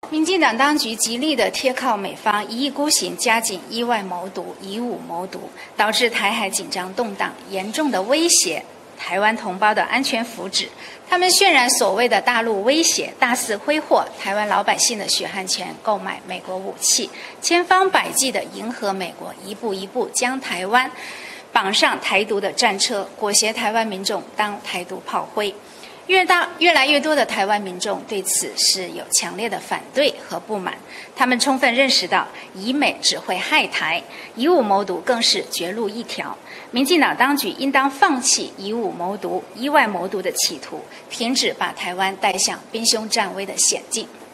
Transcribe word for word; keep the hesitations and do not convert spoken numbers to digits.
民进党当局极力的贴靠美方一意孤行，加紧意外谋独、以武谋独，导致台海紧张动荡，严重的威胁台湾同胞的安全福祉。他们渲染所谓的大陆威胁，大肆挥霍台湾老百姓的血汗钱，购买美国武器，千方百计的迎合美国，一步一步将台湾绑上台独的战车，裹挟台湾民众当台独炮灰。越大越来越多的台湾民众对此是有强烈的反对和不满，他们充分认识到以美只会害台，以武谋独更是绝路一条。民进党当局应当放弃以武谋独、意外谋独的企图，停止把台湾带向兵凶战危的险境。